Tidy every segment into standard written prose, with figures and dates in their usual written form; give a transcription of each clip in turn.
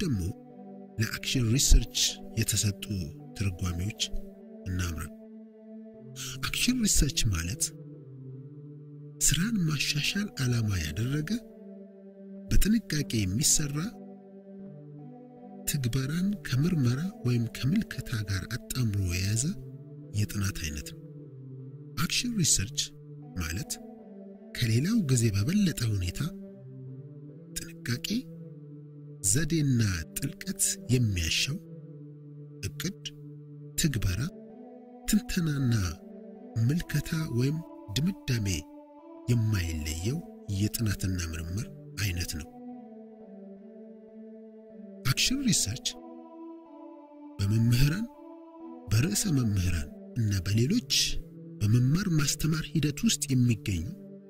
ደግሞ ለአክሽን ሪሰርች የተሰጡ ትርጓሜዎች እናምራ አክሽን ሪሰርች ማለት ስራን ማሻሻል ዓላማ ያደረገ በጥንቃቄ የሚሰራ ትግበራን ከምርመራ ወይም ከምልከታ ጋር አጣምሮ የያዘ የጥናት አይነት ነው አክሽን ሪሰርች ማለት ከሌላው ጊዜ በበለጠ ሁኔታ ጥንቃቄ ዘዴና ጥልቀት የሚያሻው እቅድ ትግበራ ትንተናና ምልከታ ወይም ድምዳሜ የማይለየው የጥናትና ምርምር አይነት ነው አክሽን ሪሰርች በመምህራን በርዕሰ መምህራን እና በሌሎች በመማር ማስተማር ሂደት ውስጥ የሚገኙ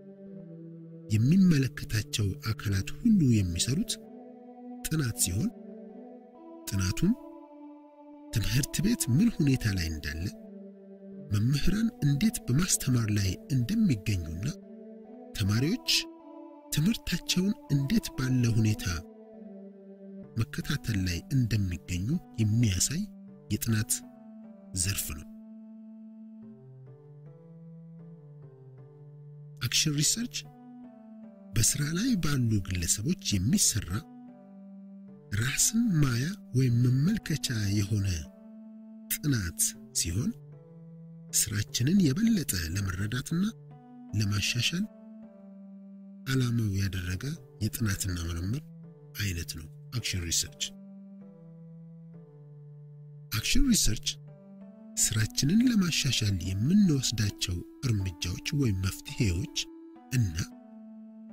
የሚመለከታቸው አካላት ሁሉ የሚሰሩት ጥናት ሲሆን ጥናቱም ትምህርት ቤት ምን ሁኔታ ላይ እንዳለ መምህራን እንዴት በማስተማር ላይ እንደሚገኙና ተማሪዎች ትምህርታቸውን እንዴት ባለ ሁኔታ መከታተል ላይ እንደሚገኙ የሚያሳይ የጥናት ዘርፍ ነው አክሽን ሪሰርች በስራ ላይ ባሉ ግለሰቦች የሚሰራ ራስን ማያ ወይም መመልከቻ የሆነ ጥናት ሲሆን ስራችንን የበለጠ ለመረዳትና ለማሻሻል ዓላማው ያደረገ የጥናትና ምርምር አይነት ነው አክሽን ሪሰርች ስራችንን ለማሻሻል የምንወስዳቸው እርምጃዎች ወይም መፍትሄዎች እና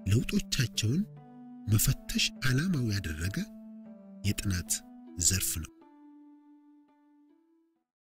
ለውጦቻቸውን መፈተሽ ዓላማው ያደረገ የጥናት ዘርፍ ነው